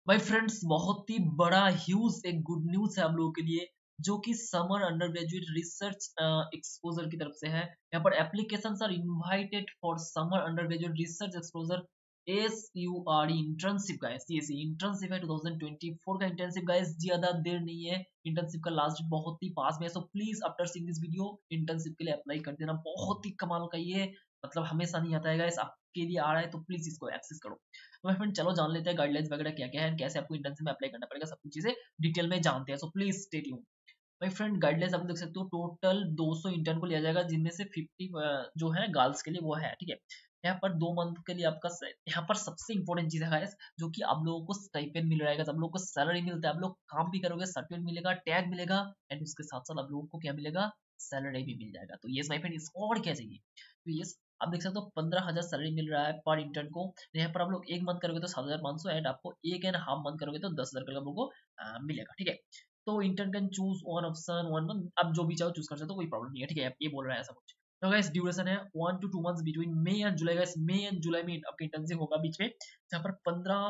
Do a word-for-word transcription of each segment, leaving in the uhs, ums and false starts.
भाई फ्रेंड्स, बहुत ही बड़ा ह्यूज एक गुड न्यूज है हम लोगों के लिए, जो कि summer undergraduate research exposure की तरफ से है। यहाँ पर application are invited for summer undergraduate research exposure S U R internship का इंटर्नशिप है टू थाउजेंड ट्वेंटी फोर का इंटर्नशिप गाइस। ज्यादा देर नहीं है, इंटर्नशिप का लास्ट बहुत ही पास में है। So please after seeing this video internship के लिए अप्लाई कर देना। बहुत ही कमाल का ये, मतलब हमेशा नहीं आता है गाइस, आपके लिए आ रहा है तो प्लीज इसको एक्सेस करो। तो मैं फ्रेंड चलो जान लेते हैं गाइडलाइंस वगैरह क्या क्या है, कैसे आपको इंटर्नशिप में अप्लाई करना पड़ेगा, सब कुछ चीजें डिटेल में जानते हैं। So please stay tune. भाई फ्रेंड, गाइडलाइंस आप देख सकते हो, टोटल दो सौ इंटर्न को लिया जाएगा, जिनमें से पचास जो है गर्ल्स के लिए वो है, ठीक है। यहाँ पर दो मंथ के लिए आपका स- यहाँ पर सबसे इंपॉर्टेंट चीज है guys, जो कि आप लोगों को स्टाइपेंड मिल रहा है, आप लोगों को सैलरी मिलता है, आप लोग काम भी करोगे, सर्टिफिकेट मिलेगा, टैग मिलेगा, एंड उसके साथ साथ आप लोगों को क्या मिलेगा, सैलरी भी मिल जाएगा। तो ये माय फ्रेंड, इसको और क्या चाहिए। तो ये आप देख सकते हो पंद्रह हजार सैलरी मिल रहा है पर इंटर्न को। यहाँ पर आप लोग एक मंथ करोगे तो सात हजार पाँच सौ, एंड आपको एक एंड हाफ मंथ करोगे तो दस हजार आप लोगों को आ, मिलेगा, ठीक है। तो intern can choose one option one month, आप जो भी चाहो चूज कर सकते हो, कोई प्रॉब्लम नहीं है, ठीक है। ये बोल रहा है ऐसा कुछ। तो गाइस ड्यूरेशन है one two two months between May and July. Guys May and July में आपका इंटर्नशिप होगा बीच में, जहाँ पर पंद्रह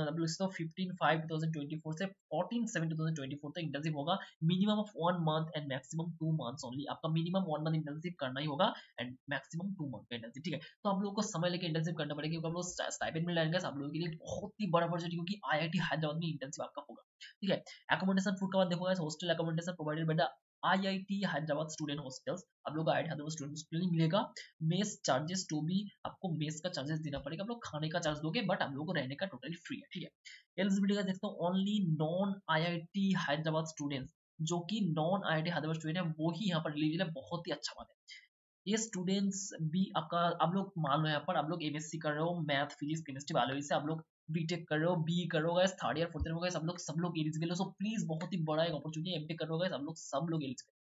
fifteen five two thousand twenty four से fourteen seven two thousand twenty four तक इंटर्नशिप होगा। Minimum of one month and maximum two months only. आपका मिनिमम वन मंथ इंटर्नशिप करना ही होगा, एंड मैक्सिमम टू मंथ का इंटर्नशिप, ठीक है। तो आप लोगों को समय लेकर इंटर्नशिप करना पड़ेगा, क्योंकि आप लोग स्टाइपेंड मिल जाएंगे आप लोगों के लिए बहुत ही बड़ा प्रोजेक्ट, क्योंकि आईआईटी हैदराबाद में इंटर्नशिप आपका होगा, ठीक है। एकोमोडेशन फूड का बात देखो, hostel accommodation provided by the IIT Hyderabad student hostels. आप लोग का आईआईटी हैदराबाद स्टूडेंट हॉस्टल नहीं मिलेगा। मेस चार्जेस टू बी, आपको मेस का चार्जेस देना पड़ेगा, आप लोग खाने का चार्ज दोगे, बट आप लोगों को रहने का टोटली फ्री है, ठीक है। एलिजिबिलिटी का देखते हो, only non IIT Hyderabad students, जो कि नॉन आईआईटी हैदराबाद स्टूडेंट है वो ही यहाँ पर एलिजिबल है। बहुत ही अच्छा बात है। ये स्टूडेंट्स भी आपका, आप लोग मान लो यहाँ पर आप लोग एमएससी कर रहे हो, मैथ फिजिक्स केमिस्ट्री बायोलॉजी से, आप लोग बीटेक कर रहे हो, बी कर रहे हो, थर्ड ईयर फोर्थ ईयर में सब लोग सब लोग एलिजिबल हो। सो प्लीज, बहुत ही बड़ा एक अपॉर्चुनिटी, एमटेक कर रहे हो सब लोग सब लोग एलिजिबल।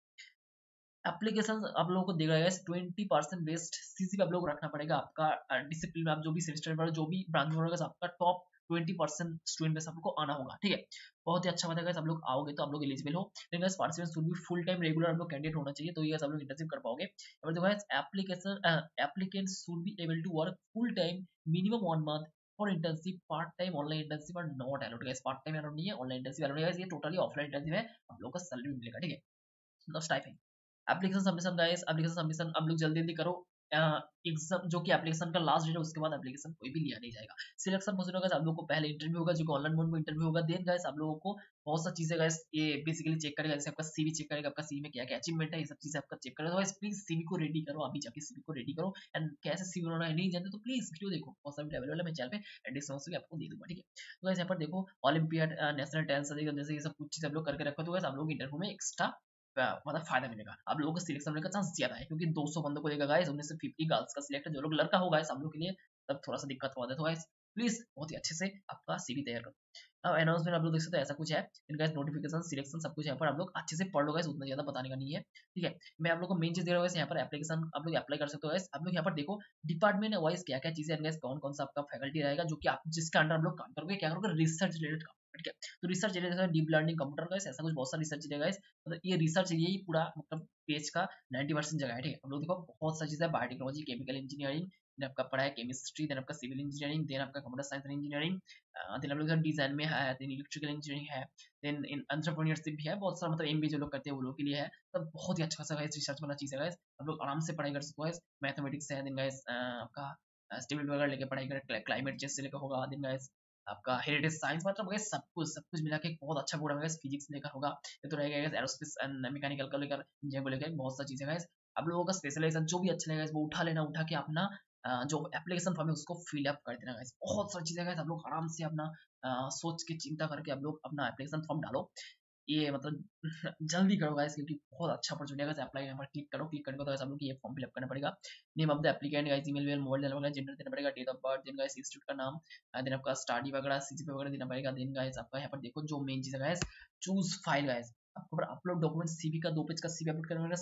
एप्लीकेशन आप लोगों को देगा ट्वेंटी परसेंट बेस्ट सीसी आप लोग रखना पड़ेगा। आपका डिसिप्लिन में आप जो भी सेमेस्टर में जो भी ब्रांच में होगा, आपका top twenty percent student base आपको आना होगा, ठीक है। बहुत ही अच्छा बात है, आप लोग आओगे तो आप लोग एलिजिबल हो। लेकिन participant should be full time regular आप लोग कैंडिडेट होना चाहिए, तो ये आप लोग इंटर्नशिप कर पाओगे। और देखो application applicant should be able to work full time minimum one month for internship. Part time online internship are not allowed guys. Part time allowed नहीं है, ऑनलाइन इंटर्नशिप अलाउड है, ये टोटली ऑफलाइन इंटर्नशिप है। आप लोगों का salary मिलेगा, ठीक है। मतलब stipend. Application submission guys, application submission आप लोग जल्दी जल्दी करो। एग्जाम जो कि एप्लीकेशन का लास्ट डेट है, उसके बाद एप्लीकेशन कोई भी लिया नहीं जाएगा। सिलेक्शन प्रोसीजर गाइस, आप लोग को पहले इंटरव्यू होगा, जो कि ऑनलाइन मोड में इंटरव्यू होगा। देन गाइस आप लोगों को बहुत सा चीजें गाइस ये बेसिकली चेक करेगा, जैसे आपका सीवी चेक करेगा, आपका सीवी में क्या क्या अचीवमेंट है, ये सब चीजें आपका चेक करेगा। तो गाइस प्लीज सीवी को रेडी करो, अभी जाके सीवी को रेडी करो। एंड कैसे सीवी बनाना है नहीं जानते तो प्लीज वीडियो देखो, बहुत सारे अवेलेबल है मेरे चैनल पे, एंड डिस्क्रिप्शन में आपको दे दूंगा, ठीक है। तो गाइस यहाँ पर देखो, ओलंपियाड, नेशनल टेंस, जैसे ये सब कुछ चीज आप लोग करके रखो, तो गाइस आप लोग इंटरव्यू में एक्स्ट्रा मतलब फायदा मिलेगा। आप लोगों को सिलेक्शन होने का चांस ज्यादा है, क्योंकि दो सौ बंदों को देगा गाइस, उनमें से फिफ्टी गर्ल्स का सिलेक्ट है। जो लोग लड़का होगा गाइस, आप लोग के लिए तब थोड़ा सा दिक्कत हो जाता है। तो गाइस प्लीज बहुत ही अच्छे से आपका सीवी तैयार करो। अब अनाउंसमेंट आप लोग देख सकते हो, ऐसा कुछ है। इनका नोटिफिकेशन सिलेक्शन सब कुछ यहाँ पर आप लोग अच्छे से पढ़ लो गाइस, उतना ज्यादा बताने का नहीं है, ठीक है। मैं आप लोग को मेन चीज दे रहा हूँ यहाँ पर, एप्लीकेशन आप लोग अप्लाई कर सकते हो गाइस। आप लोग यहाँ पर देखो डिपार्टमेंट वाइज क्या क्या चीजें है, कौन कौन सा आपका फैकल्टी रहेगा, जो कि आप जिसके अंडर आप लोग काम करोगे, क्या करोगे, रिसर्च रिलेटेड काम, ठीक है। तो research area deep learning computer guys, ऐसा कुछ बहुत सारा रिसर्च एरिया गाइस। मतलब ये रिसर्च एरिया ही पूरा मतलब पेज का नाइंटी परसेंट जगह है, ठीक है। हम लोग देखो बहुत सारी चीजें, बायोटेक्नोलॉजी, केमिकल इंजीनियरिंग, देन आपका पढ़ा है केमिस्ट्री, देन आपका सिविल इंजीनियरिंग, देन आपका computer science and engineering, then आप लोग डिजाइन में है, देन इलेक्ट्रिकल इंजीनियरिंग है, देन इन एंटरप्रेन्योरशिप भी है, बहुत सारा मतलब एमबीए जो लोग करते हैं वो लोग के लिए है। तो बहुत ही अच्छा सा गाइस रिसर्च वाला चीज है गाइस, आप लोग आराम से पढ़ाई कर सकते हो गाइस। मैथमेटिक्स है, देन गाइस आपका स्टेबिलिटी वगैरह लेके पढ़ाई कर, क्लाइमेट चेंज से लेकर होगा, देन गाइस आपका हेरिटेज साइंस, मतलब गाइस सब कुछ सब कुछ मिला के एक बहुत अच्छा बोर्ड है गाइस। फिजिक्स लेकर होगा, ये तो रहेगा गाइस एरोस्पेस एंड मैकेनिकल का लेकर, इंजीनियरिंग को लेकर बहुत सारी चीजें गाइस। आप लोगों का स्पेशलाइजेशन जो भी अच्छा लगेगा वो उठा लेना, उठा के अपना अ, जो एप्लीकेशन फॉर्म है उसको फिल अप कर देना गाइस। बहुत सारी चीजें गाइस, आप लोग आराम से अपना अ, सोच के चिंता करके आप लोग अपना एप्लीकेशन फॉर्म डालो। ये मतलब जल्दी करो गाइस, क्योंकि बहुत अच्छा अपॉर्चुनिटी है गाइस। अप्लाई यहाँ पर क्लिक करो, क्लिक करने के बाद आप लोग ये फॉर्म फिल अप करना पड़ेगा। Name of the applicant guys, email mail mobile देना पड़ेगा, जेंडर देना पड़ेगा, date of birth, then guys institute का नाम, देन आपका स्टडी वगैरह सीजीपीए वगैरह देना पड़ेगा। देन गाइस आपका यहाँ पर देखो जो मेन चीज है गाइस, चूज फाइल गाइस। आपको पर अपलोड डॉक्यूमेंट सीवी का दो पेज का सीवी अपलोड करना पड़ेगा।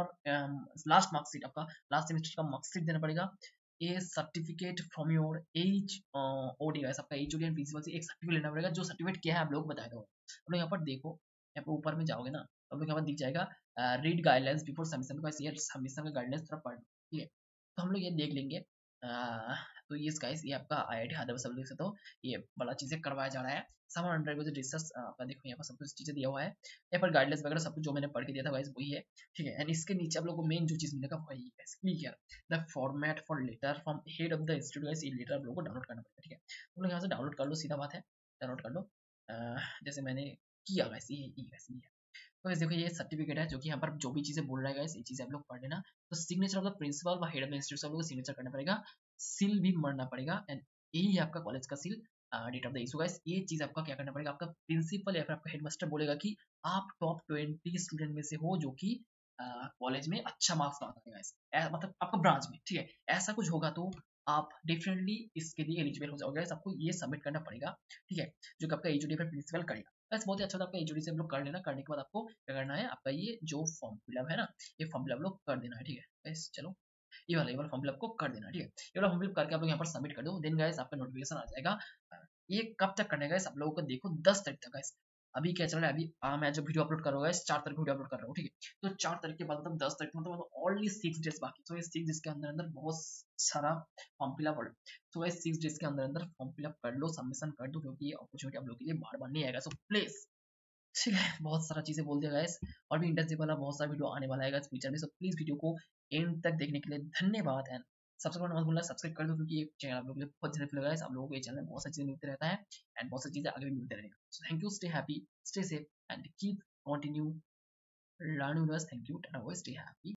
समर लास्ट मार्कशीट, आपका लास्ट सेमेस्टर का मार्कशीट देना पड़ेगा। A certificate from your HOD guys, आपका एज ओडी एंड प्रिंसिपल से एक सर्टिफिकेट लेना पड़ेगा। जो सर्टिफिकेट क्या है आप लोग बता दो। आप लोग यहाँ पर देखो, यहाँ पर ऊपर में जाओगे ना, तो आप लोग यहाँ पर दिख जाएगा रीड गाइडलाइंस बिफोर सबमिशन। ये सबमिशन का गाइडलाइंस थोड़ा पढ़ लो, ठीक है। तो हम लोग ये देख लेंगे आ, तो ये गाइस ये आपका आई आई टी हैदराबाद सब देख सकते हो, ये बड़ा चीजें करवाया जा रहा है। समर अंडर ग्रेजुएट रिसर्च आपका देखो यहाँ पर सब कुछ चीजें दिया हुआ है, यहाँ पर गाइडलाइंस वगैरह सब कुछ जो मैंने पढ़ के दिया था गाइस वही है, ठीक है। एंड इसके नीचे आप लोगों को मेन जो चीज मिलेगा वही है, clear the format for letter from head of the institute guys, ये लेटर आप लोगों को डाउनलोड करना पड़ेगा, ठीक है। तुम लोग यहाँ से डाउनलोड कर लो, सीधा बात है, डाउनलोड कर लो। अ, जैसे मैंने किया गाइस, ये ये गाइस ये है। तो गाइस देखो ये सर्टिफिकेट है जो कि यहाँ पर जो भी चीजें बोल रहा है गाइस ये चीजें आप लोग पढ़ लेना। तो सिग्नेचर ऑफ द प्रिंसिपल व हेड ऑफ द इंस्टीट्यूट से आप लोगों को सिग्नेचर करना पड़ेगा, सील भी मरना पड़ेगा। एंड यही है आपका कॉलेज का seal, date of the issue guys. ये चीज आपका क्या करना पड़ेगा, आपका प्रिंसिपल या फिर आपका हेडमास्टर बोलेगा कि आप टॉप ट्वेंटी स्टूडेंट में से हो जो कि कॉलेज में अच्छा मार्क्स लाता है गाइस, मतलब आपका ब्रांच में, ठीक है। ऐसा कुछ होगा तो आप डेफिनेटली इसके लिए एलिजिबल हो जाओगे गाइस, आपको ये सबमिट करना पड़ेगा, ठीक है, जो कि आपका एचओडी फिर प्रिंसिपल करेगा। बस बहुत ही अच्छा था, आपका एचओडी से हम लोग कर लेना, करने के बाद आपको क्या करना है, आपका ये जो फॉर्म फिलअप है ना, ये फॉर्म फिलअप लोग कर देना है, ठीक है। बस चलो ये वाला ये वाला फॉर्म फिलअप को कर देना, ठीक है। ये वाला फॉर्म फिलअप करके आप लोग यहाँ पर सबमिट कर दो, देन गाइस आपका नोटिफिकेशन आ जाएगा। ये कब तक करने गाइस आप लोगों को, देखो दस तारीख तक गाइस। अभी क्या चल रहा है, अभी आ, मैं जो वीडियो अपलोड कर रहा हूँ गाइस चार तारीख को वीडियो अपलोड कर रहा हूँ, ठीक है। तो चार तारीख के बाद मतलब दस तारीख मतलब ओनली सिक्स डेज बाकी, तो ये सिक्स डेज के अंदर अंदर बहुत सारा फॉर्म फिलअप और तो गाइस सिक्स डेज के अंदर अंदर फॉर्म फिलअप कर लो, सबमिशन कर दो, क्योंकि ये अपॉर्चुनिटी आप लोगों के लिए बार बार नहीं आएगा, सो प्लीज, ठीक है। बहुत सारा चीजें बोल दिया गाइस, और भी इंटर्नशिप वाला बहुत सारा वीडियो आने वाला है गाइस फ्यूचर में, सो प्लीज वीडियो को एंड तक देखने के लिए धन्यवाद। एंड सब्सक्राइब करना मत भूलना, सब्सक्राइब कर दो, क्योंकि ये चैनल आप लोगों के लिए बहुत हेल्पफुल है गाइस, आप लोगों को ये चैनल में बहुत सारी चीजें मिलते रहता है, एंड बहुत सारी चीजें आगे भी मिलते रहेगा। So thank you, stay happy, stay safe and keep continue learning with us. Thank you and always stay happy.